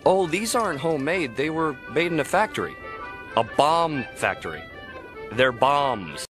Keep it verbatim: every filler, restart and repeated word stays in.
Oh, these aren't homemade. They were made in a factory. A bomb factory. They're bombs.